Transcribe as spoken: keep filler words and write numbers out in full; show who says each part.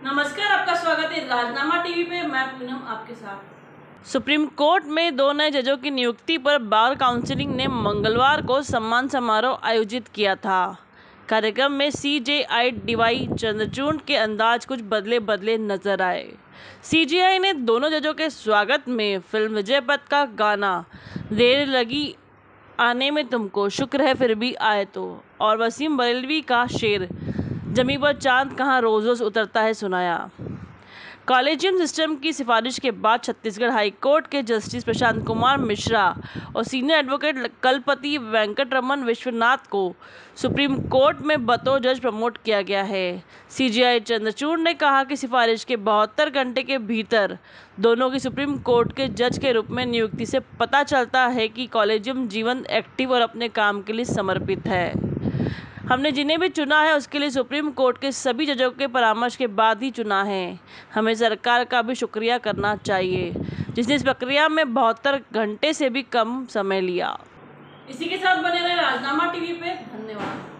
Speaker 1: नमस्कार, आपका स्वागत है राजनामा टीवी पे। मैं पूनम आपके साथ।
Speaker 2: सुप्रीम कोर्ट में दो नए जजों की नियुक्ति पर बार काउंसिल ने मंगलवार को सम्मान समारोह आयोजित किया था। कार्यक्रम में सीजेआई डीवाई चंद्रचूड़ के अंदाज कुछ बदले बदले नजर आए। सीजेआई ने दोनों जजों के स्वागत में फिल्म विजय पथ का गाना देर लगी आने में तुमको, शुक्र है फिर भी आए तो, और वसीम बरेलवी का शेर जमी पर चांद कहाँ रोज रोज उतरता है सुनाया। कॉलेजियम सिस्टम की सिफारिश के बाद छत्तीसगढ़ हाई कोर्ट के जस्टिस प्रशांत कुमार मिश्रा और सीनियर एडवोकेट कलपति वेंकटरमन विश्वनाथ को सुप्रीम कोर्ट में बतौर जज प्रमोट किया गया है। सीजेआई चंद्रचूड़ ने कहा कि सिफारिश के बहत्तर घंटे के भीतर दोनों की सुप्रीम कोर्ट के जज के रूप में नियुक्ति से पता चलता है कि कॉलेजियम जीवन एक्टिव और अपने काम के लिए समर्पित है। हमने जिन्हें भी चुना है उसके लिए सुप्रीम कोर्ट के सभी जजों के परामर्श के बाद ही चुना है। हमें सरकार का भी शुक्रिया करना चाहिए जिसने इस प्रक्रिया में बहत्तर घंटे से भी कम समय लिया।
Speaker 1: इसी के साथ बने रहे राजनामा टीवी पे। धन्यवाद।